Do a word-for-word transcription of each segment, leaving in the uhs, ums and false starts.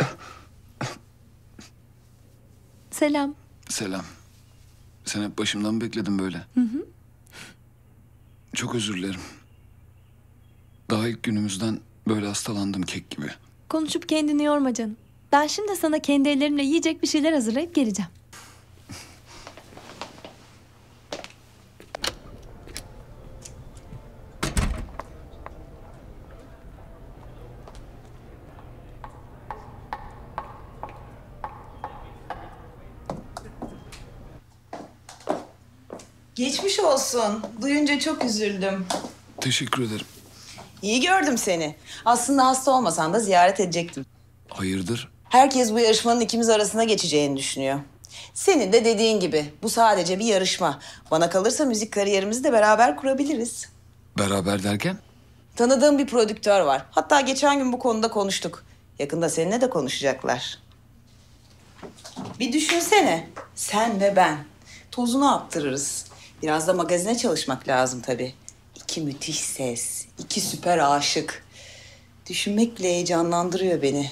Selam. Selam. Sen hep başımdan bekledin böyle. Hı hı. Çok özür dilerim. Daha ilk günümüzden böyle hastalandım kek gibi. Konuşup kendini yorma canım. Ben şimdi sana kendi ellerimle yiyecek bir şeyler hazırlayıp geleceğim. Geçmiş olsun. Duyunca çok üzüldüm. Teşekkür ederim. İyi gördüm seni. Aslında hasta olmasan da ziyaret edecektim. Hayırdır? Herkes bu yarışmanın ikimiz arasında geçeceğini düşünüyor. Senin de dediğin gibi bu sadece bir yarışma. Bana kalırsa müzik kariyerimizi de beraber kurabiliriz. Beraber derken? Tanıdığım bir prodüktör var. Hatta geçen gün bu konuda konuştuk. Yakında seninle de konuşacaklar. Bir düşünsene. Sen ve ben. Tozunu attırırız. Biraz da magazine çalışmak lazım tabii. İki müthiş ses, iki süper aşık. Düşünmek bile heyecanlandırıyor beni.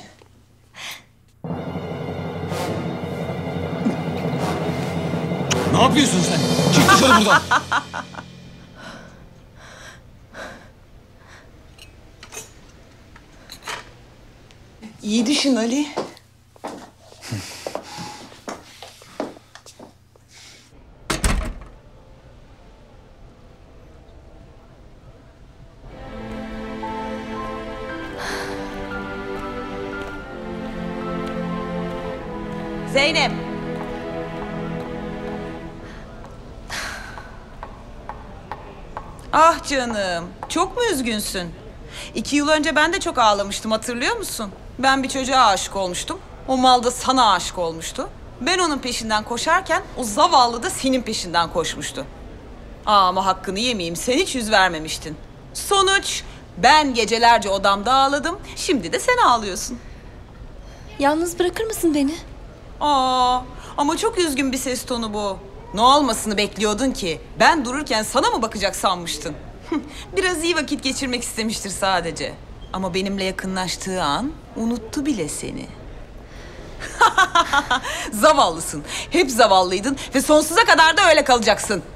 Ne yapıyorsun sen? Çık dışarı buradan. İyi düşün Ali. Zeynep. Ah canım, çok mu üzgünsün? İki yıl önce ben de çok ağlamıştım, hatırlıyor musun? Ben bir çocuğa aşık olmuştum. O mal da sana aşık olmuştu. Ben onun peşinden koşarken o zavallı da senin peşinden koşmuştu. Aa, ama hakkını yemeyeyim, sen hiç yüz vermemiştin. Sonuç, ben gecelerce odamda ağladım, şimdi de sen ağlıyorsun. Yalnız bırakır mısın beni? Aa, ama çok üzgün bir ses tonu bu. Ne olmasını bekliyordun ki? Ben dururken sana mı bakacak sanmıştın? Biraz iyi vakit geçirmek istemiştir sadece. Ama benimle yakınlaştığı an unuttu bile seni. Zavallısın. Hep zavallıydın ve sonsuza kadar da öyle kalacaksın.